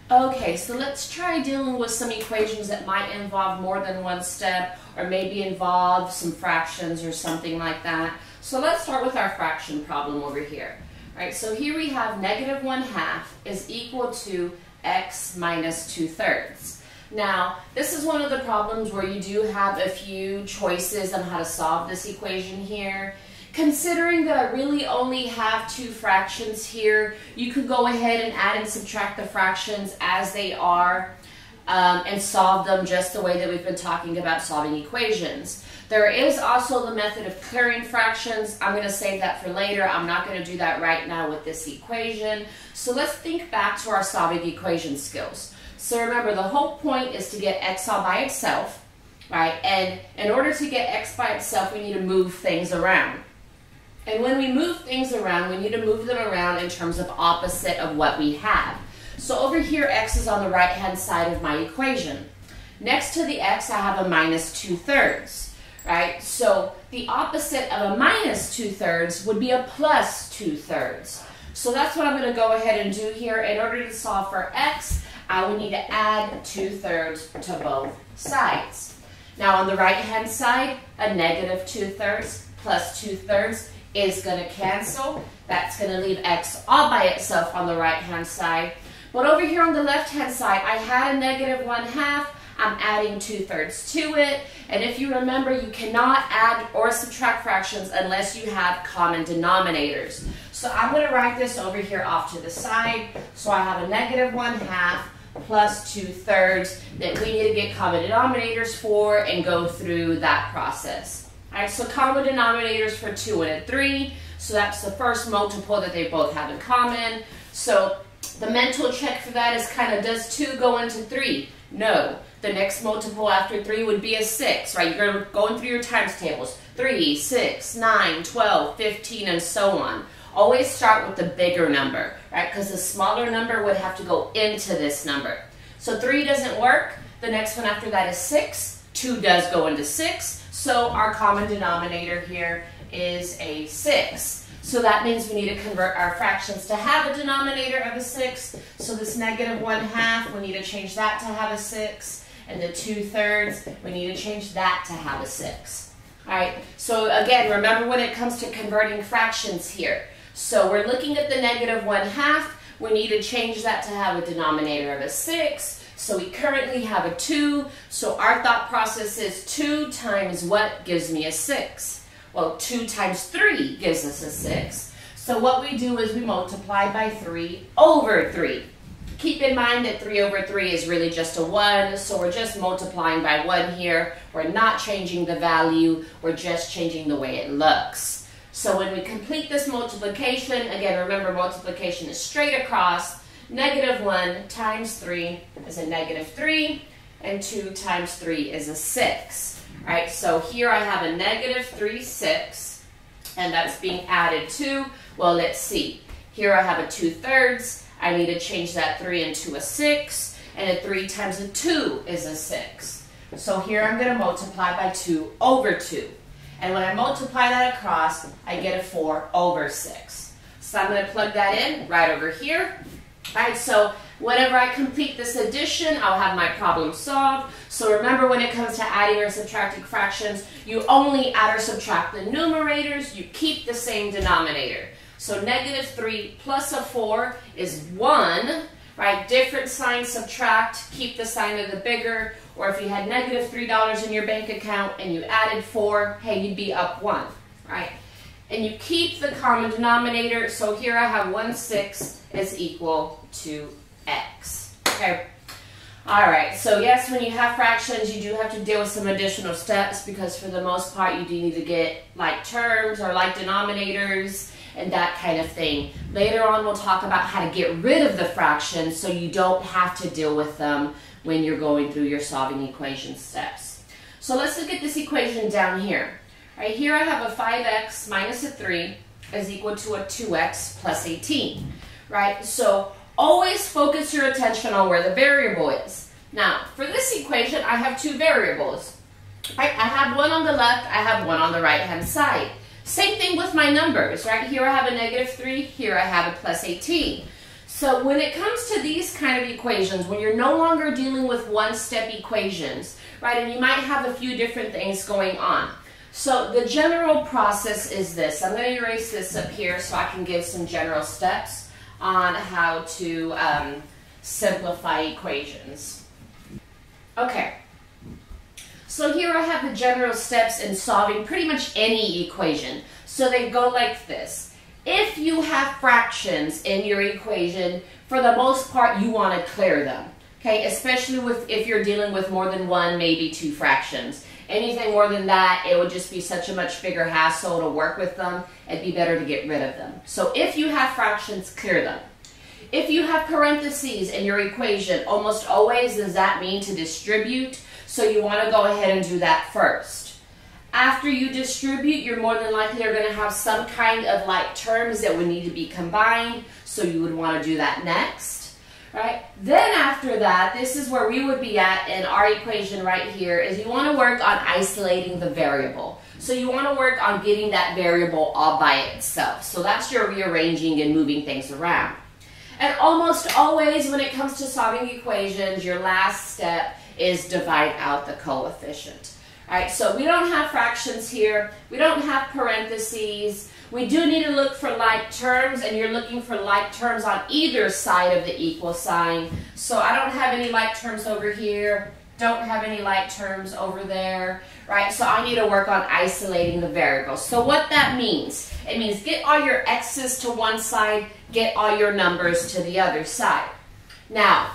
Okay, so let's try dealing with some equations that might involve more than one step or maybe involve some fractions or something like that. So let's start with our fraction problem over here. All right, so here we have negative 1/2 is equal to x minus 2/3. Now, this is one of the problems where you do have a few choices on how to solve this equation here. Considering that I really only have two fractions here, you could go ahead and add and subtract the fractions as they are and solve them just the way that we've been talking about solving equations. There is also the method of clearing fractions. I'm going to save that for later. I'm not going to do that right now with this equation. So let's think back to our solving equation skills. So remember, the whole point is to get x all by itself, right? And in order to get x by itself, we need to move things around. And when we move things around, we need to move them around in terms of opposite of what we have. So over here, x is on the right-hand side of my equation. Next to the x, I have a minus 2/3, right? So the opposite of a minus 2/3 would be a plus 2/3. So that's what I'm going to go ahead and do here. In order to solve for x, I would need to add 2/3 to both sides. Now on the right-hand side, a negative 2/3 plus 2/3 is going to cancel. That's going to leave x all by itself on the right-hand side. But over here on the left-hand side, I had a negative 1/2. I'm adding 2/3 to it. And if you remember, you cannot add or subtract fractions unless you have common denominators. So I'm going to write this over here off to the side. So I have a negative 1/2 plus 2/3 that we need to get common denominators for and go through that process. All right, so common denominators for 2 and a 3. So that's the first multiple that they both have in common. So the mental check for that is kind of, does 2 go into 3? No. The next multiple after 3 would be a 6, right? You're going through your times tables. 3, 6, 9, 12, 15, and so on. Always start with the bigger number, right? Because the smaller number would have to go into this number. So 3 doesn't work. The next one after that is 6. 2 does go into 6. So our common denominator here is a 6. So that means we need to convert our fractions to have a denominator of a 6. So this negative 1/2, we need to change that to have a 6. And the 2/3, we need to change that to have a 6. All right, so again, remember when it comes to converting fractions here. So we're looking at the negative 1/2. We need to change that to have a denominator of a 6. So we currently have a 2. So our thought process is 2 times what gives me a 6? Well, 2 times 3 gives us a 6. So what we do is we multiply by 3 over 3. Keep in mind that 3 over 3 is really just a 1, so we're just multiplying by 1 here. We're not changing the value, we're just changing the way it looks. So when we complete this multiplication, again, remember multiplication is straight across. Negative 1 times 3 is a negative 3, and 2 times 3 is a 6. All right, so here I have a negative 3/6, and that's being added to, well, let's see. Here I have a 2/3. I need to change that 3 into a 6, and a 3 times a 2 is a 6. So here I'm going to multiply by 2 over 2. And when I multiply that across, I get a 4 over 6. So I'm going to plug that in right over here. All right, so whenever I complete this addition, I'll have my problem solved. So remember, when it comes to adding or subtracting fractions, you only add or subtract the numerators. You keep the same denominator. So negative 3 plus a 4 is 1, right? Different sign, subtract, keep the sign of the bigger. Or if you had negative $3 in your bank account and you added 4, hey, you'd be up 1, right? And you keep the common denominator. So here I have 1/6 is equal to x, okay? All right, so yes, when you have fractions, you do have to deal with some additional steps because for the most part, you do need to get like terms or like denominators and that kind of thing. Later on, we'll talk about how to get rid of the fractions so you don't have to deal with them when you're going through your solving equation steps. So let's look at this equation down here. Right here I have a 5x minus a 3 is equal to a 2x plus 18, right? So always focus your attention on where the variable is. Now, for this equation, I have two variables. Right? I have one on the left, I have one on the right-hand side. Same thing with my numbers, right? Here I have a negative 3, here I have a plus 18. So when it comes to these kind of equations, when you're no longer dealing with one-step equations, right, and you might have a few different things going on. So the general process is this. I'm going to erase this up here so I can give some general steps on how to simplify equations. Okay. So here I have the general steps in solving pretty much any equation. So they go like this. If you have fractions in your equation, for the most part, you want to clear them. Okay, especially if you're dealing with more than one, maybe two fractions. Anything more than that, it would just be such a much bigger hassle to work with them. It'd be better to get rid of them. So if you have fractions, clear them. If you have parentheses in your equation, almost always does that mean to distribute? So you want to go ahead and do that first. After you distribute, you're more than likely going to have some kind of like terms that would need to be combined, so you would want to do that next, right? Then after that, this is where we would be at in our equation right here, is you want to work on isolating the variable. So you want to work on getting that variable all by itself. So that's your rearranging and moving things around. And almost always when it comes to solving equations, your last step is divide out the coefficient. All right, so we don't have fractions here. We don't have parentheses. We do need to look for like terms, and you're looking for like terms on either side of the equal sign. So I don't have any like terms over here. Don't have any like terms over there, right? So I need to work on isolating the variables. So what that means, it means get all your x's to one side, get all your numbers to the other side. Now,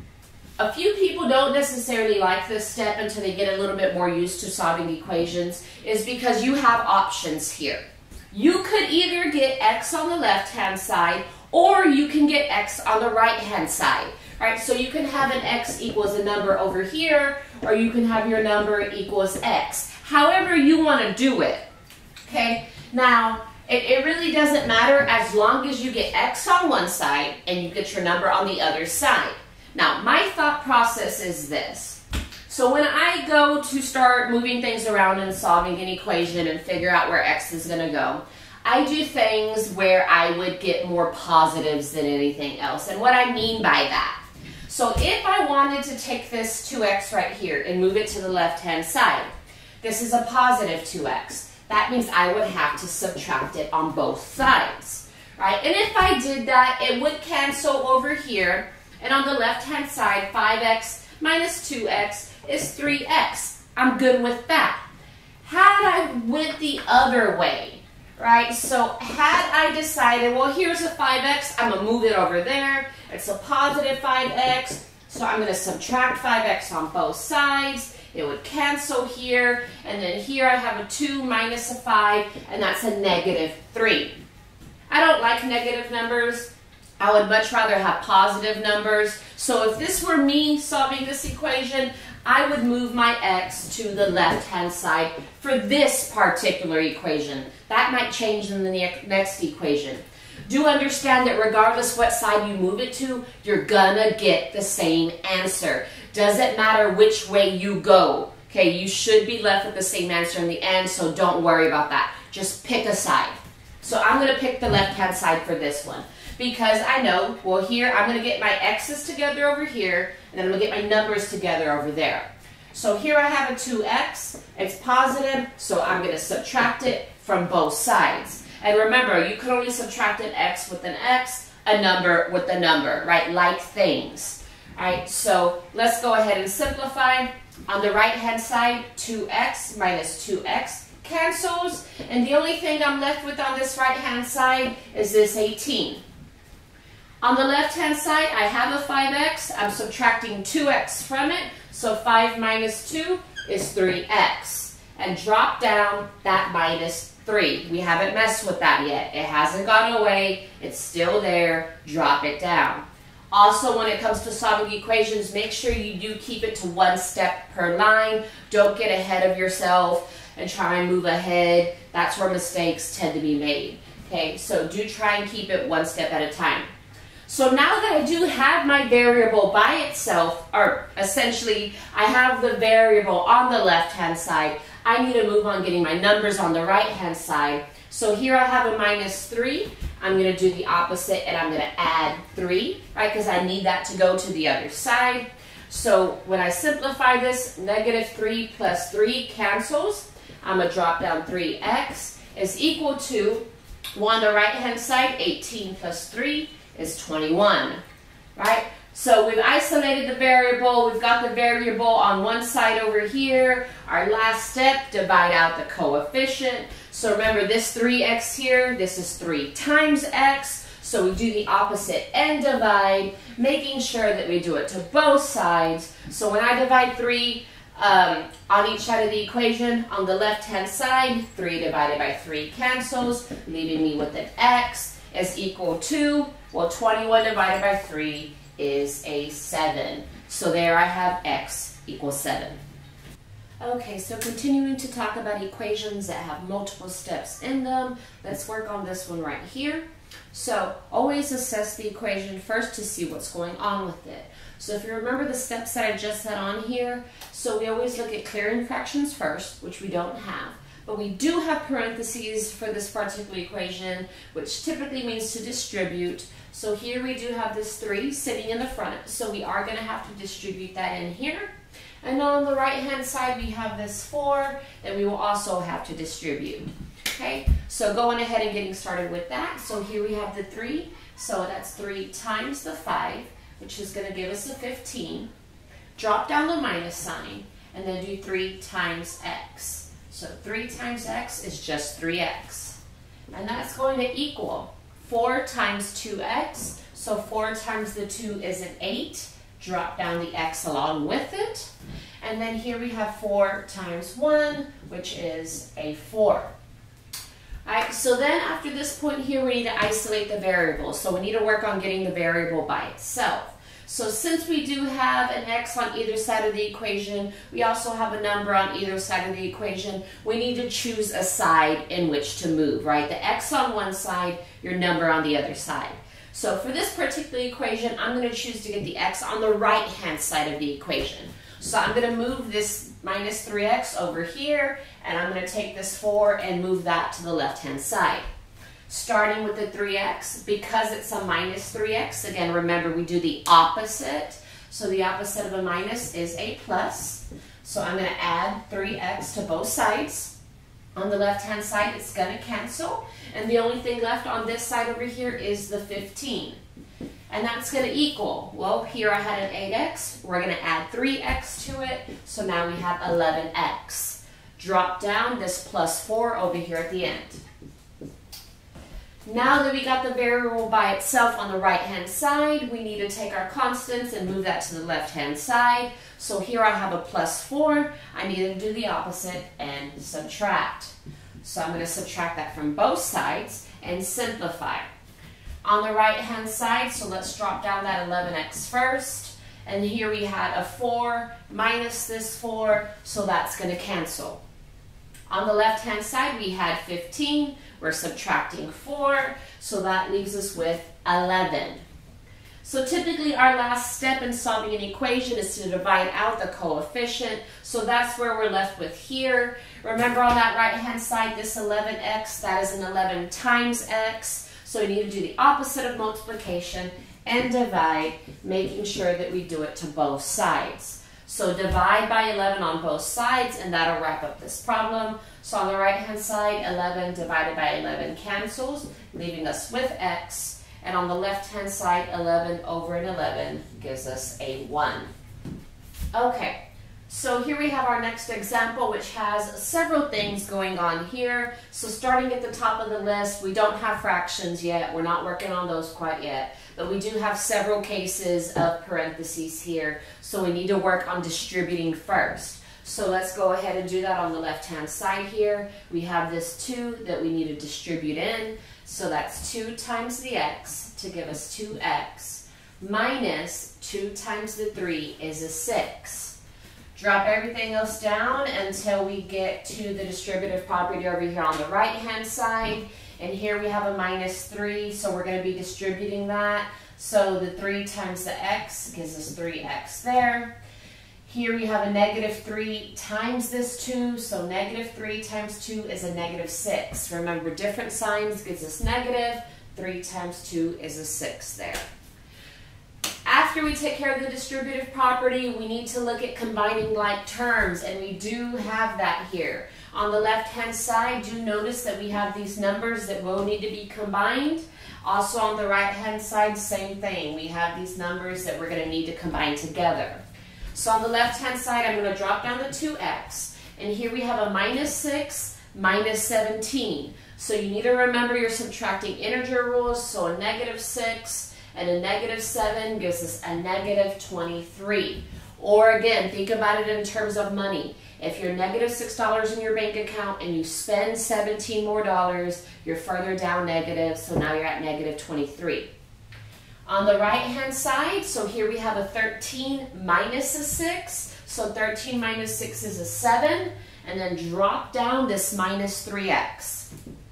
a few people don't necessarily like this step until they get a little bit more used to solving equations, is because you have options here. You could either get x on the left-hand side, or you can get x on the right-hand side. Right? So you can have an x equals a number over here, or you can have your number equals x. However you want to do it. Okay? Now, it really doesn't matter as long as you get x on one side and you get your number on the other side. Now, my thought process is this. So when I go to start moving things around and solving an equation and figure out where x is going to go, I do things where I would get more positives than anything else. And what I mean by that, so if I wanted to take this 2x right here and move it to the left-hand side, this is a positive 2x. That means I would have to subtract it on both sides, right? And if I did that, it would cancel over here. And on the left-hand side, 5x minus 2x is 3x. I'm good with that. Had I went the other way, right? So had I decided, well, here's a 5x, I'm going to move it over there. It's a positive 5x, so I'm going to subtract 5x on both sides. It would cancel here, and then here I have a 2 minus a 5, and that's a negative 3. I don't like negative numbers. I would much rather have positive numbers. So if this were me solving this equation, I would move my x to the left-hand side for this particular equation. That might change in the next equation. Do understand that regardless what side you move it to, you're gonna get the same answer. Doesn't matter which way you go. Okay, you should be left with the same answer in the end, so don't worry about that. Just pick a side. So I'm gonna pick the left-hand side for this one. Because I know, well, here I'm going to get my x's together over here, and then I'm going to get my numbers together over there. So here I have a 2x. It's positive, so I'm going to subtract it from both sides. And remember, you can only subtract an x with an x, a number with a number, right? Like things. All right, so let's go ahead and simplify. On the right-hand side, 2x minus 2x cancels. And the only thing I'm left with on this right-hand side is this 18. On the left-hand side, I have a 5x. I'm subtracting 2x from it. So 5 minus 2 is 3x. And drop down that minus 3. We haven't messed with that yet. It hasn't gone away. It's still there. Drop it down. Also, when it comes to solving equations, make sure you do keep it to one step per line. Don't get ahead of yourself and try and move ahead. That's where mistakes tend to be made. Okay, so do try and keep it one step at a time. So now that I do have my variable by itself, or essentially I have the variable on the left-hand side, I need to move on getting my numbers on the right-hand side. So here I have a minus 3. I'm going to do the opposite and I'm going to add 3, right? Because I need that to go to the other side. So when I simplify this, negative 3 plus 3 cancels. I'm going to drop down 3x is equal to, well, on the right-hand side, 18 plus 3 is 21, right? So we've isolated the variable. We've got the variable on one side over here. Our last step, divide out the coefficient. So remember this 3x here, this is 3 times x. So we do the opposite and divide, making sure that we do it to both sides. So when I divide 3 on each side of the equation, on the left-hand side, 3 divided by 3 cancels, leaving me with an x is equal to, well, 21 divided by 3 is a 7. So there I have x equals 7. Okay, so continuing to talk about equations that have multiple steps in them, let's work on this one right here. So always assess the equation first to see what's going on with it. So if you remember the steps that I just said on here, so we always look at clearing fractions first, which we don't have. But we do have parentheses for this particular equation, which typically means to distribute. So here we do have this 3 sitting in the front, so we are going to have to distribute that in here. And on the right-hand side, we have this 4 that we will also have to distribute. Okay, so going ahead and getting started with that. So here we have the 3, so that's 3 times the 5, which is going to give us a 15. Drop down the minus sign, and then do 3 times x. So 3 times x is just 3x. And that's going to equal 4 times 2x. So 4 times the 2 is an 8. Drop down the x along with it. And then here we have 4 times 1, which is a 4. Alright, so then after this point here, we need to isolate the variable. So we need to work on getting the variable by itself. So since we do have an x on either side of the equation, we also have a number on either side of the equation, we need to choose a side in which to move, right? The x on one side, your number on the other side. So for this particular equation, I'm going to choose to get the x on the right-hand side of the equation. So I'm going to move this minus 3x over here, and I'm going to take this 4 and move that to the left-hand side. Starting with the 3x, because it's a minus 3x, again, remember we do the opposite. So the opposite of a minus is a plus. So I'm going to add 3x to both sides. On the left-hand side, it's going to cancel. And the only thing left on this side over here is the 15. And that's going to equal, well, here I had an 8x. We're going to add 3x to it. So now we have 11x. Drop down this plus 4 over here at the end. Now that we got the variable by itself on the right-hand side, we need to take our constants and move that to the left-hand side. So here I have a plus 4. I need to do the opposite and subtract. So I'm going to subtract that from both sides and simplify. On the right-hand side, so let's drop down that 11x first. And here we had a 4 minus this 4, so that's going to cancel. On the left-hand side, we had 15. We're subtracting 4, so that leaves us with 11. So typically our last step in solving an equation is to divide out the coefficient. So that's where we're left with here. Remember on that right-hand side, this 11x, that is an 11 times x. So we need to do the opposite of multiplication and divide, making sure that we do it to both sides. So divide by 11 on both sides, and that'll wrap up this problem. So on the right-hand side, 11 divided by 11 cancels, leaving us with x. And on the left-hand side, 11 over an 11 gives us a 1. Okay, so here we have our next example, which has several things going on here. So starting at the top of the list, we don't have fractions yet. We're not working on those quite yet. But we do have several cases of parentheses here. So we need to work on distributing first. So let's go ahead and do that on the left-hand side here. We have this 2 that we need to distribute in. So that's 2 times the x to give us 2x minus 2 times the 3 is a 6. Drop everything else down until we get to the distributive property over here on the right-hand side. And here we have a minus 3, so we're going to be distributing that. So the 3 times the x gives us 3x there. Here we have a negative 3 times this 2, so negative 3 times 2 is a negative 6. Remember, different signs gives us negative, 3 times 2 is a 6 there. After we take care of the distributive property, we need to look at combining like terms, and we do have that here. On the left-hand side, do notice that we have these numbers that will need to be combined. Also on the right-hand side, same thing. We have these numbers that we're going to need to combine together. So on the left-hand side, I'm going to drop down the 2x. And here we have a minus 6, minus 17. So you need to remember you're subtracting integer rules. So a negative 6 and a negative 7 gives us a negative 23. Or again, think about it in terms of money. If you're negative $6 in your bank account and you spend 17 more dollars, you're further down negative, so now you're at negative 23. On the right-hand side, so here we have a 13 minus a 6. So 13 minus 6 is a 7. And then drop down this minus 3x.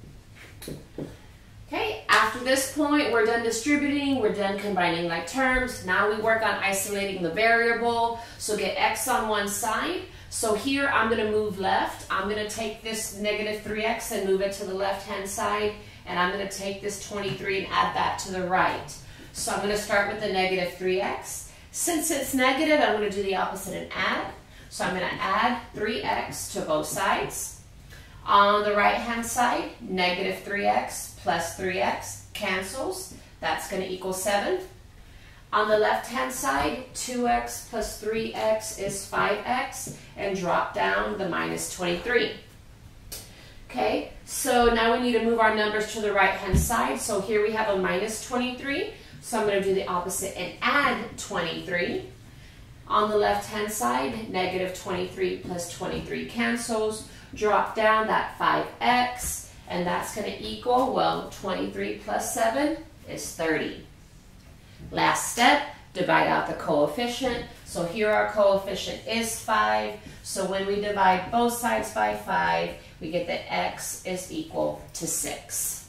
Okay, after this point, we're done distributing, we're done combining like terms. Now we work on isolating the variable. So get x on one side. So here I'm going to move left. I'm going to take this negative 3x and move it to the left-hand side. And I'm going to take this 23 and add that to the right. So I'm going to start with the negative 3x. Since it's negative, I'm going to do the opposite and add. So I'm going to add 3x to both sides. On the right-hand side, negative 3x plus 3x cancels. That's going to equal 7. On the left-hand side, 2x plus 3x is 5x, and drop down the minus 23. Okay, so now we need to move our numbers to the right-hand side. So here we have a minus 23. So I'm going to do the opposite and add 23. On the left-hand side, negative 23 plus 23 cancels. Drop down that 5x, and that's going to equal, well, 23 plus 7 is 30. Last step, divide out the coefficient. So here our coefficient is 5. So when we divide both sides by 5, we get that x is equal to 6.